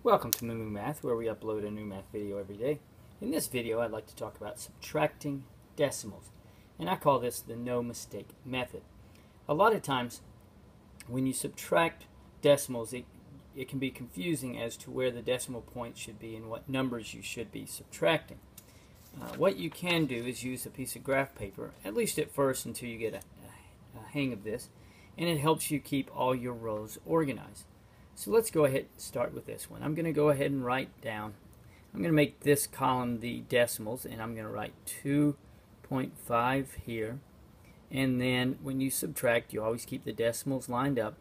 Welcome to MooMooMath, where we upload a new math video every day. In this video, I'd like to talk about subtracting decimals, and I call this the no mistake method. A lot of times, when you subtract decimals, it can be confusing as to where the decimal point should be and what numbers you should be subtracting. What you can do is use a piece of graph paper, at least at first until you get a hang of this, and it helps you keep all your rows organized. So let's go ahead and start with this one. I'm going to go ahead and write down, I'm going to make this column the decimals, and I'm going to write 2.5 here. And then when you subtract, you always keep the decimals lined up,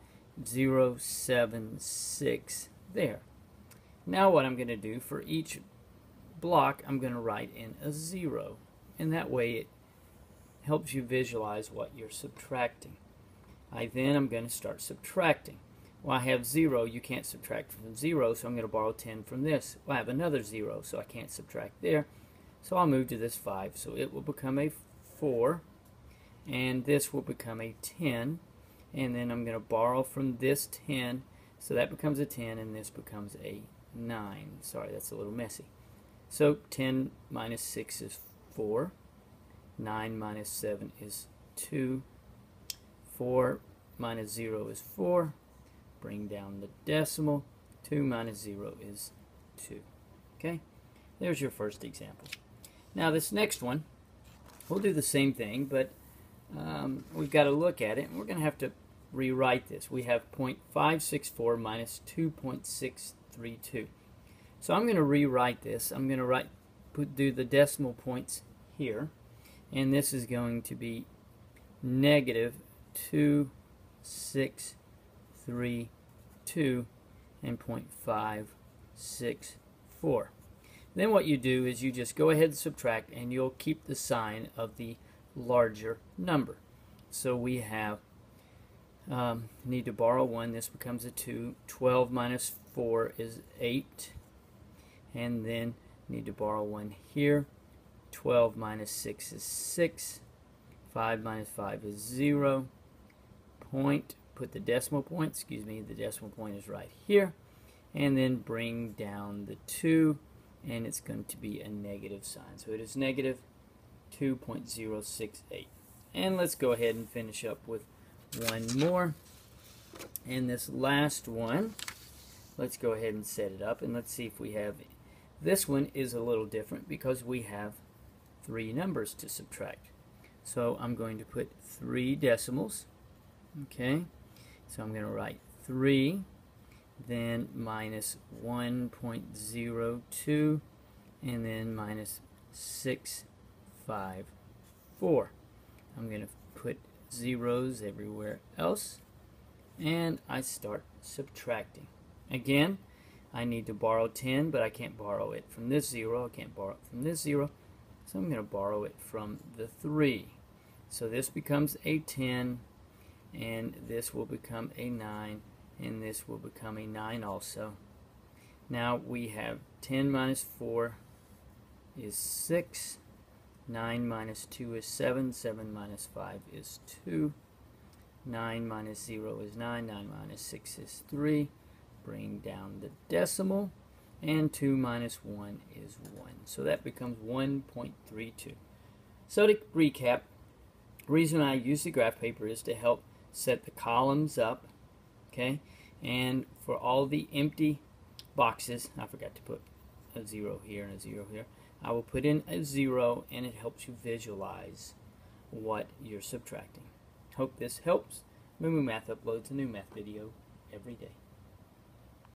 0.76 there. Now what I'm going to do, for each block, I'm going to write in a 0. And that way it helps you visualize what you're subtracting. Then I'm going to start subtracting. Well, I have 0, you can't subtract from 0, so I'm going to borrow 10 from this. Well, I have another 0, so I can't subtract there. So I'll move to this 5. So it will become a 4, and this will become a 10. And then I'm going to borrow from this 10, so that becomes a 10, and this becomes a 9. Sorry, that's a little messy. So 10 minus 6 is 4. 9 minus 7 is 2. 4 minus 0 is 4. Bring down the decimal. 2 minus 0 is 2. Okay, there's your first example. Now this next one, we'll do the same thing, but we've got to look at it, and we're going to have to rewrite this. We have 0.564 minus 2.632. So I'm going to rewrite this. I'm going to do the decimal points here, and this is going to be negative 2.632 and 0.564. Then what you do is you just go ahead and subtract, and you'll keep the sign of the larger number. So we have need to borrow 1. This becomes a 2. 12 minus 4 is 8. And then need to borrow 1 here. 12 minus 6 is 6. 5 minus 5 is 0. Put the decimal point, the decimal point is right here, and then bring down the 2, and it's going to be a negative sign. So it is negative 2.068. And let's go ahead and finish up with one more. And this last one, let's go ahead and set it up, and let's see if we have it. This one is a little different because we have 3 numbers to subtract. So I'm going to put 3 decimals. Okay, so I'm going to write 3, then minus 1.02, and then minus 654. I'm going to put zeros everywhere else, and I start subtracting. Again, I need to borrow 10, but I can't borrow it from this 0. I can't borrow it from this 0, so I'm going to borrow it from the 3. So this becomes a 10, and this will become a 9, and this will become a 9 also. Now we have 10 minus 4 is 6, 9 minus 2 is 7, 7 minus 5 is 2, 9 minus 0 is 9, 9 minus 6 is 3. Bring down the decimal, and 2 minus 1 is 1. So that becomes 1.32. So to recap, the reason I use the graph paper is to help set the columns up, okay? And for all the empty boxes, I forgot to put a 0 here and a 0 here, I will put in a 0, and it helps you visualize what you're subtracting. Hope this helps. MooMooMath uploads a new math video every day.